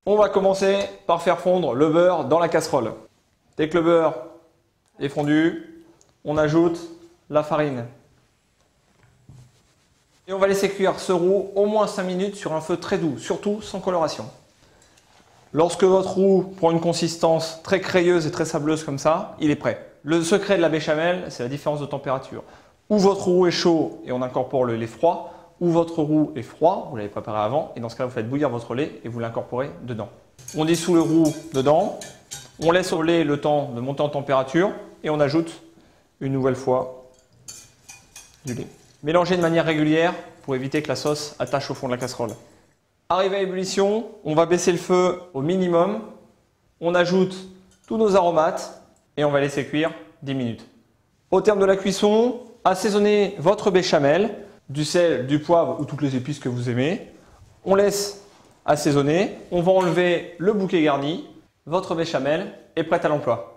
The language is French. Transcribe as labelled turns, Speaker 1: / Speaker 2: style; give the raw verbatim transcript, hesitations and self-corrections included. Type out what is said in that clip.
Speaker 1: On va commencer par faire fondre le beurre dans la casserole. Dès que le beurre est fondu, on ajoute la farine. Et on va laisser cuire ce roux au moins cinq minutes sur un feu très doux, surtout sans coloration. Lorsque votre roux prend une consistance très crayeuse et très sableuse comme ça, il est prêt. Le secret de la béchamel, c'est la différence de température. Ou votre roux est chaud et on incorpore le lait froid, ou votre roux est froid, vous l'avez préparé avant, et dans ce cas vous faites bouillir votre lait et vous l'incorporez dedans. On dissout le roux dedans, on laisse au lait le temps de monter en température et on ajoute une nouvelle fois du lait. Mélangez de manière régulière pour éviter que la sauce attache au fond de la casserole. Arrivé à ébullition, on va baisser le feu au minimum, on ajoute tous nos aromates et on va laisser cuire dix minutes. Au terme de la cuisson, assaisonnez votre béchamel, du sel, du poivre ou toutes les épices que vous aimez. On laisse assaisonner, on va enlever le bouquet garni, votre béchamel est prête à l'emploi.